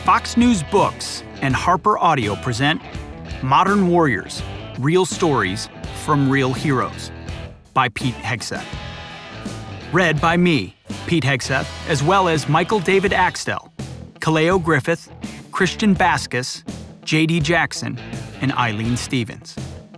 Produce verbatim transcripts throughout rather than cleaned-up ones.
Fox News Books and Harper Audio present Modern Warriors, Real Stories from Real Heroes by Pete Hegseth. Read by me, Pete Hegseth, as well as Michael David Axtell, Kaleo Griffith, Christian Baskous, J D Jackson, and Eileen Stevens.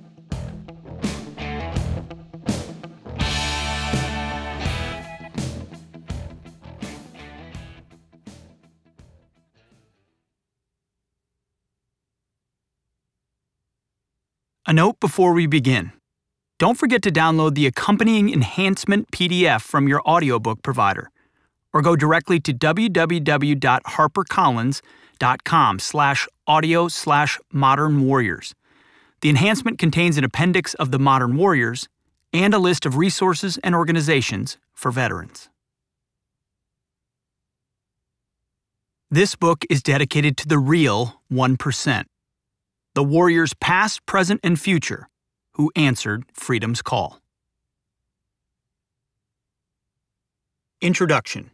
A note before we begin. Don't forget to download the accompanying enhancement P D F from your audiobook provider, or go directly to w w w dot harper collins dot com slash audio slash modern warriors. The enhancement contains an appendix of the Modern Warriors and a list of resources and organizations for veterans. This book is dedicated to the real one percent. The warriors past, present, and future who answered freedom's call. Introduction.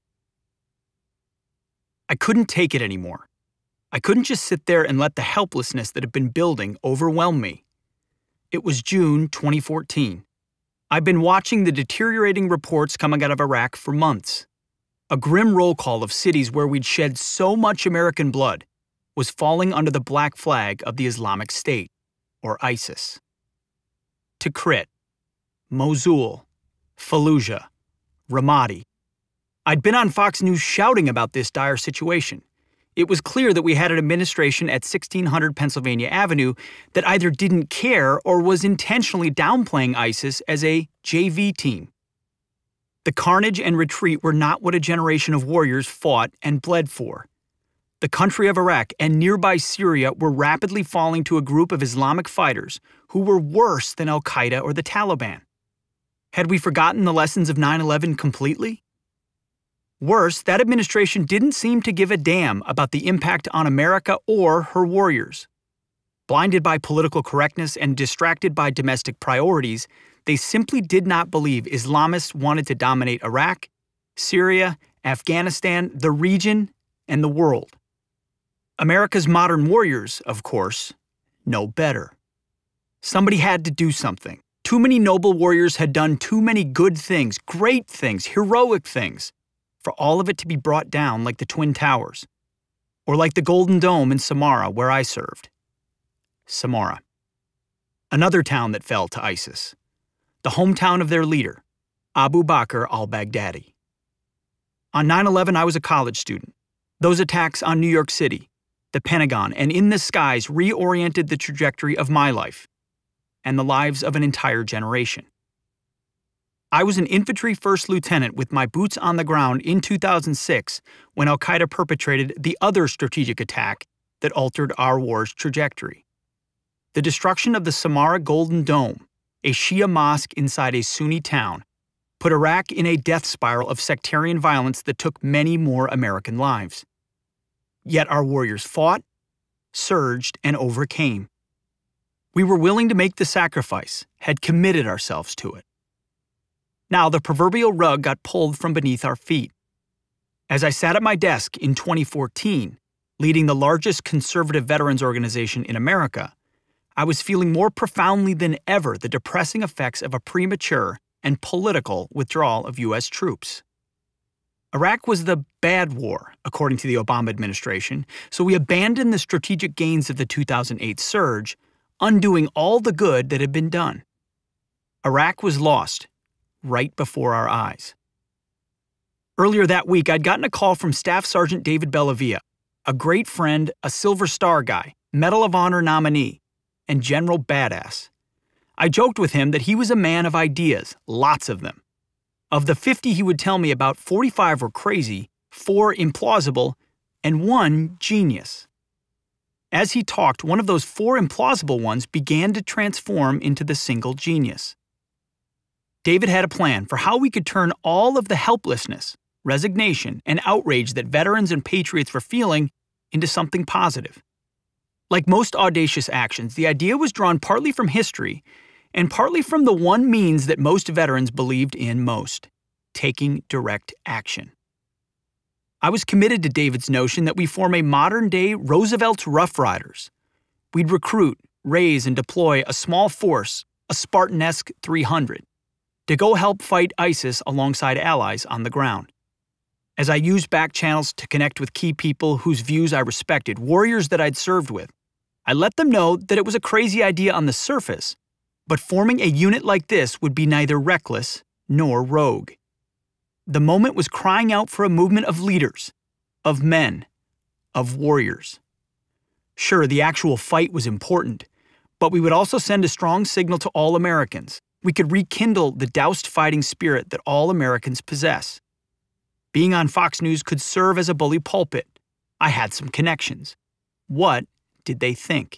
I couldn't take it anymore. I couldn't just sit there and let the helplessness that had been building overwhelm me. It was June twenty fourteen. I'd been watching the deteriorating reports coming out of Iraq for months. A grim roll call of cities where we'd shed so much American blood was falling under the black flag of the Islamic State, or ISIS. Tikrit, Mosul, Fallujah, Ramadi. I'd been on Fox News shouting about this dire situation. It was clear that we had an administration at sixteen hundred Pennsylvania Avenue that either didn't care or was intentionally downplaying ISIS as a J V team. The carnage and retreat were not what a generation of warriors fought and bled for. The country of Iraq and nearby Syria were rapidly falling to a group of Islamic fighters who were worse than al-Qaeda or the Taliban. Had we forgotten the lessons of nine eleven completely? Worse, that administration didn't seem to give a damn about the impact on America or her warriors. Blinded by political correctness and distracted by domestic priorities, they simply did not believe Islamists wanted to dominate Iraq, Syria, Afghanistan, the region, and the world. America's modern warriors, of course, know better. Somebody had to do something. Too many noble warriors had done too many good things, great things, heroic things, for all of it to be brought down like the Twin Towers, or like the Golden Dome in Samarra, where I served. Samarra. Another town that fell to ISIS. The hometown of their leader, Abu Bakr al-Baghdadi. On nine eleven, I was a college student. Those attacks on New York City, the Pentagon, and in the skies reoriented the trajectory of my life and the lives of an entire generation. I was an infantry first lieutenant with my boots on the ground in two thousand six when al-Qaeda perpetrated the other strategic attack that altered our war's trajectory. The destruction of the Samarra Golden Dome, a Shia mosque inside a Sunni town, put Iraq in a death spiral of sectarian violence that took many more American lives. Yet our warriors fought, surged, and overcame. We were willing to make the sacrifice, had committed ourselves to it. Now the proverbial rug got pulled from beneath our feet. As I sat at my desk in twenty fourteen, leading the largest conservative veterans organization in America, I was feeling more profoundly than ever the depressing effects of a premature and political withdrawal of U S troops. Iraq was the bad war, according to the Obama administration, so we abandoned the strategic gains of the two thousand eight surge, undoing all the good that had been done. Iraq was lost, right before our eyes. Earlier that week, I'd gotten a call from Staff Sergeant David Bellavia, a great friend, a Silver Star guy, Medal of Honor nominee, and General Badass. I joked with him that he was a man of ideas, lots of them. Of the fifty he would tell me about, forty-five were crazy, four implausible, and one genius. As he talked, one of those four implausible ones began to transform into the single genius. David had a plan for how we could turn all of the helplessness, resignation, and outrage that veterans and patriots were feeling into something positive. Like most audacious actions, the idea was drawn partly from history and partly from the one means that most veterans believed in most: taking direct action. I was committed to David's notion that we form a modern-day Roosevelt's Rough Riders. We'd recruit, raise, and deploy a small force, a Spartan-esque three hundred, to go help fight ISIS alongside allies on the ground. As I used back channels to connect with key people whose views I respected, warriors that I'd served with, I let them know that it was a crazy idea on the surface, but forming a unit like this would be neither reckless nor rogue. The moment was crying out for a movement of leaders, of men, of warriors. Sure, the actual fight was important, but we would also send a strong signal to all Americans. We could rekindle the doused fighting spirit that all Americans possess. Being on Fox News could serve as a bully pulpit. I had some connections. What did they think?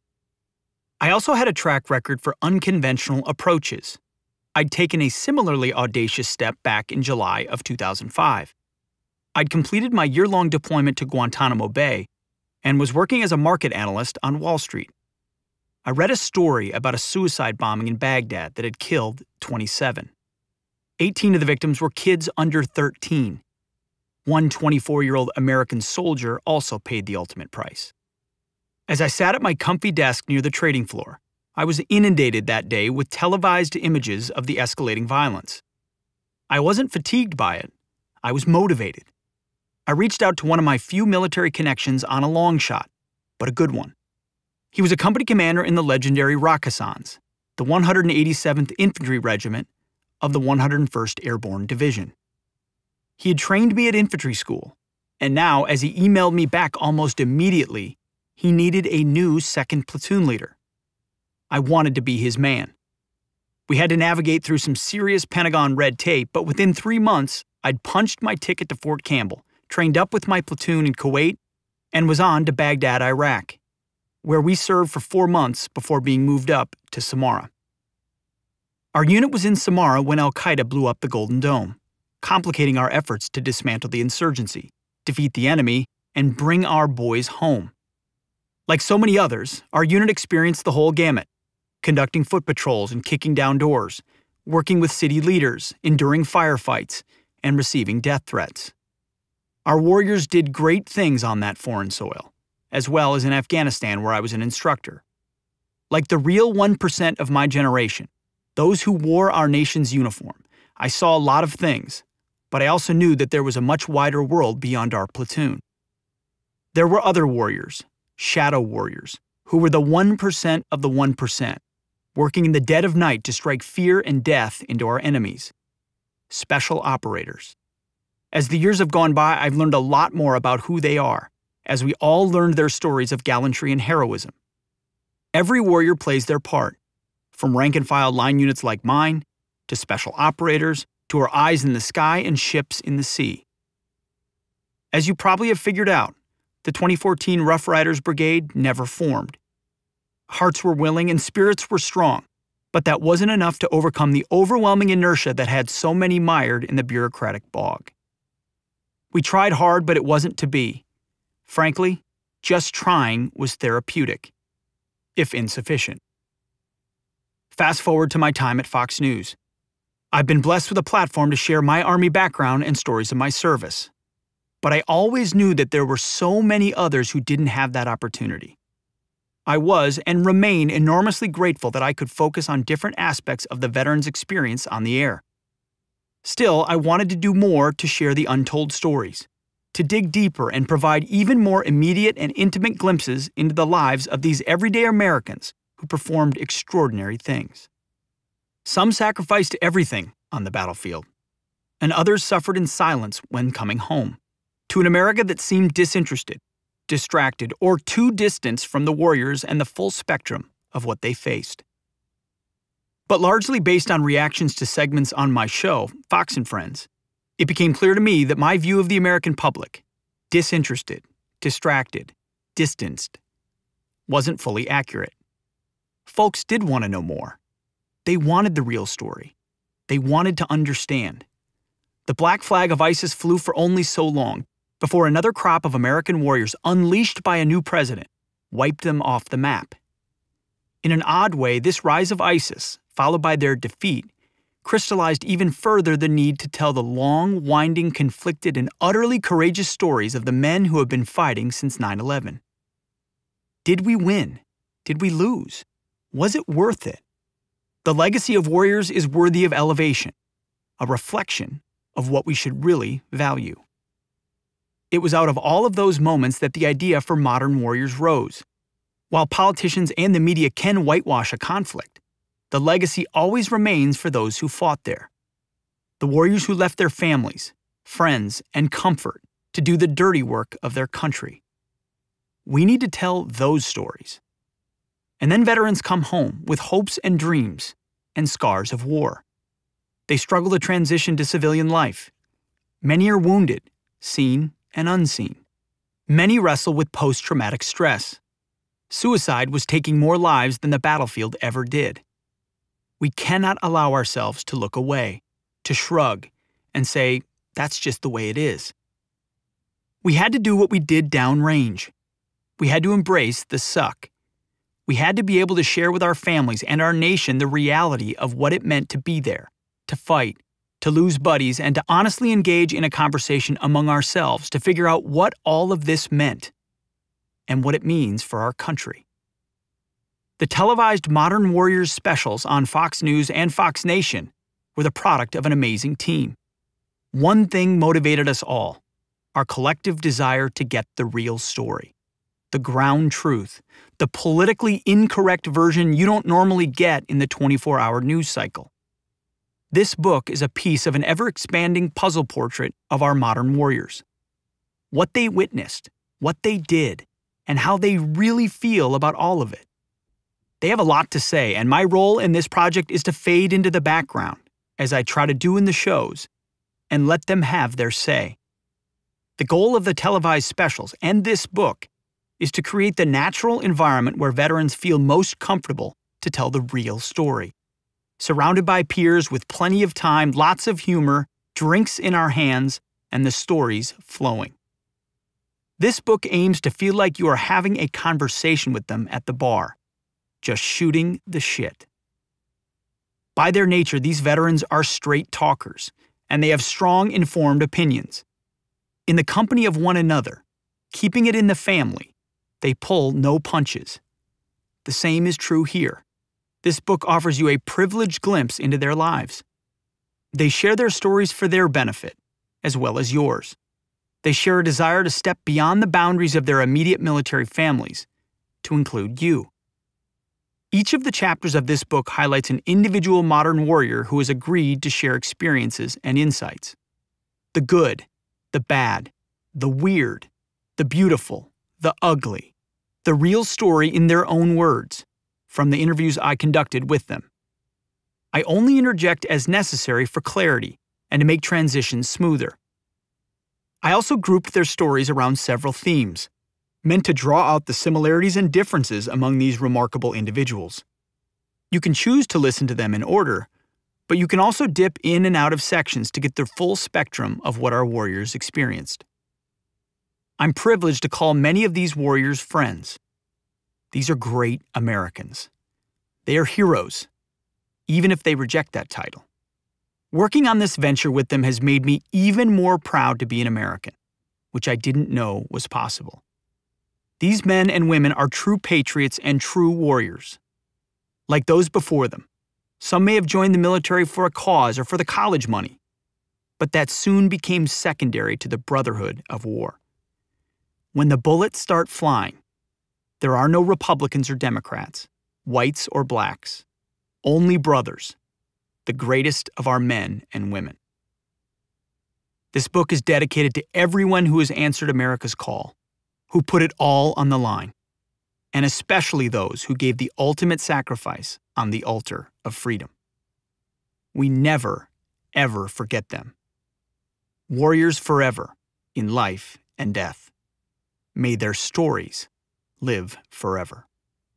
I also had a track record for unconventional approaches. I'd taken a similarly audacious step back in July of two thousand five. I'd completed my year-long deployment to Guantanamo Bay and was working as a market analyst on Wall Street. I read a story about a suicide bombing in Baghdad that had killed twenty-seven. eighteen of the victims were kids under thirteen. One twenty-four-year-old American soldier also paid the ultimate price. As I sat at my comfy desk near the trading floor, I was inundated that day with televised images of the escalating violence. I wasn't fatigued by it. I was motivated. I reached out to one of my few military connections on a long shot, but a good one. He was a company commander in the legendary Rakkasans, the one hundred eighty-seventh Infantry Regiment of the one hundred first Airborne Division. He had trained me at infantry school, and now, as he emailed me back almost immediately, he needed a new second platoon leader. I wanted to be his man. We had to navigate through some serious Pentagon red tape, but within three months, I'd punched my ticket to Fort Campbell, trained up with my platoon in Kuwait, and was on to Baghdad, Iraq, where we served for four months before being moved up to Samarra. Our unit was in Samarra when al-Qaeda blew up the Golden Dome, complicating our efforts to dismantle the insurgency, defeat the enemy, and bring our boys home. Like so many others, our unit experienced the whole gamut, conducting foot patrols and kicking down doors, working with city leaders, enduring firefights, and receiving death threats. Our warriors did great things on that foreign soil, as well as in Afghanistan where I was an instructor. Like the real one percent of my generation, those who wore our nation's uniform, I saw a lot of things, but I also knew that there was a much wider world beyond our platoon. There were other warriors, shadow warriors, who were the one percent of the one percent, working in the dead of night to strike fear and death into our enemies. Special operators. As the years have gone by, I've learned a lot more about who they are, as we all learned their stories of gallantry and heroism. Every warrior plays their part, from rank-and-file line units like mine, to special operators, to our eyes in the sky and ships in the sea. As you probably have figured out, the twenty fourteen Rough Riders Brigade never formed. Hearts were willing and spirits were strong, but that wasn't enough to overcome the overwhelming inertia that had so many mired in the bureaucratic bog. We tried hard, but it wasn't to be. Frankly, just trying was therapeutic, if insufficient. Fast forward to my time at Fox News. I've been blessed with a platform to share my Army background and stories of my service. But I always knew that there were so many others who didn't have that opportunity. I was and remain enormously grateful that I could focus on different aspects of the veteran's experience on the air. Still, I wanted to do more to share the untold stories, to dig deeper and provide even more immediate and intimate glimpses into the lives of these everyday Americans who performed extraordinary things. Some sacrificed everything on the battlefield, and others suffered in silence when coming home, to an America that seemed disinterested, distracted, or too distant from the warriors and the full spectrum of what they faced. But largely based on reactions to segments on my show, Fox and Friends, it became clear to me that my view of the American public, disinterested, distracted, distanced, wasn't fully accurate. Folks did want to know more. They wanted the real story. They wanted to understand. The black flag of ISIS flew for only so long before another crop of American warriors, unleashed by a new president, wiped them off the map. In an odd way, this rise of ISIS, followed by their defeat, crystallized even further the need to tell the long, winding, conflicted, and utterly courageous stories of the men who have been fighting since nine eleven. Did we win? Did we lose? Was it worth it? The legacy of warriors is worthy of elevation, a reflection of what we should really value. It was out of all of those moments that the idea for Modern Warriors rose. While politicians and the media can whitewash a conflict, the legacy always remains for those who fought there. The warriors who left their families, friends, and comfort to do the dirty work of their country. We need to tell those stories. And then veterans come home with hopes and dreams and scars of war. They struggle to transition to civilian life. Many are wounded, seen and unseen. Many wrestle with post-traumatic stress. Suicide was taking more lives than the battlefield ever did. We cannot allow ourselves to look away, to shrug, and say, that's just the way it is. We had to do what we did downrange. We had to embrace the suck. We had to be able to share with our families and our nation the reality of what it meant to be there, to fight, to lose buddies, and to honestly engage in a conversation among ourselves to figure out what all of this meant and what it means for our country. The televised Modern Warriors specials on Fox News and Fox Nation were the product of an amazing team. One thing motivated us all: our collective desire to get the real story, the ground truth, the politically incorrect version you don't normally get in the twenty-four hour news cycle. This book is a piece of an ever-expanding puzzle portrait of our modern warriors. What they witnessed, what they did, and how they really feel about all of it. They have a lot to say, and my role in this project is to fade into the background, as I try to do in the shows, and let them have their say. The goal of the televised specials and this book is to create the natural environment where veterans feel most comfortable to tell the real story. Surrounded by peers with plenty of time, lots of humor, drinks in our hands, and the stories flowing. This book aims to feel like you are having a conversation with them at the bar, just shooting the shit. By their nature, these veterans are straight talkers, and they have strong, informed opinions. In the company of one another, keeping it in the family, they pull no punches. The same is true here. This book offers you a privileged glimpse into their lives. They share their stories for their benefit, as well as yours. They share a desire to step beyond the boundaries of their immediate military families, to include you. Each of the chapters of this book highlights an individual modern warrior who has agreed to share experiences and insights. The good, the bad, the weird, the beautiful, the ugly, the real story in their own words, from the interviews I conducted with them. I only interject as necessary for clarity and to make transitions smoother. I also grouped their stories around several themes, meant to draw out the similarities and differences among these remarkable individuals. You can choose to listen to them in order, but you can also dip in and out of sections to get the full spectrum of what our warriors experienced. I'm privileged to call many of these warriors friends. These are great Americans. They are heroes, even if they reject that title. Working on this venture with them has made me even more proud to be an American, which I didn't know was possible. These men and women are true patriots and true warriors. Like those before them, some may have joined the military for a cause or for the college money, but that soon became secondary to the brotherhood of war. When the bullets start flying, there are no Republicans or Democrats, whites or blacks, only brothers, the greatest of our men and women. This book is dedicated to everyone who has answered America's call, who put it all on the line, and especially those who gave the ultimate sacrifice on the altar of freedom. We never, ever forget them. Warriors forever, in life and death. May their stories live forever.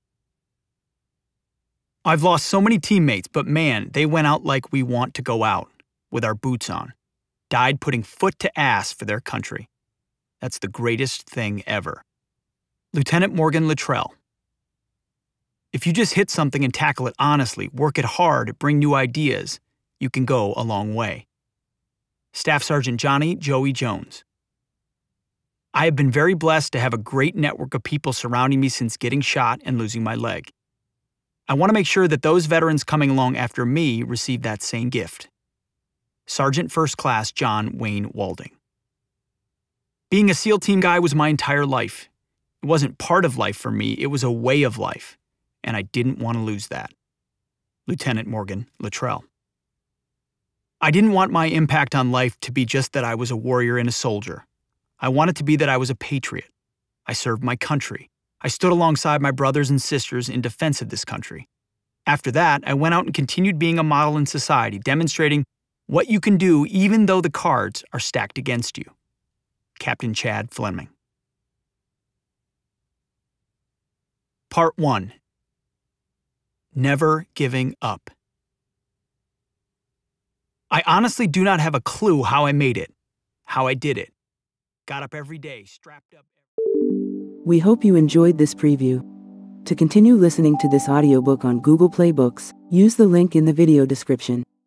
I've lost so many teammates, but man, they went out like we want to go out, with our boots on, died putting foot to ass for their country. That's the greatest thing ever. Lieutenant Morgan Luttrell. If you just hit something and tackle it honestly, work it hard, bring new ideas, you can go a long way. Staff Sergeant Johnny Joey Jones. I have been very blessed to have a great network of people surrounding me since getting shot and losing my leg. I want to make sure that those veterans coming along after me receive that same gift. Sergeant First Class John Wayne Walding. Being a SEAL team guy was my entire life. It wasn't part of life for me, it was a way of life, and I didn't want to lose that. Lieutenant Morgan Luttrell. I didn't want my impact on life to be just that I was a warrior and a soldier. I wanted to be that I was a patriot. I served my country. I stood alongside my brothers and sisters in defense of this country. After that, I went out and continued being a model in society, demonstrating what you can do even though the cards are stacked against you. Captain Chad Fleming. Part one. Never giving up. I honestly do not have a clue how I made it, how I did it. Got up every day, strapped up. We hope you enjoyed this preview. To continue listening to this audiobook on Google Play Books, use the link in the video description.